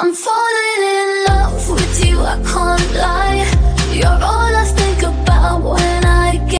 I'm falling in love with you, I can't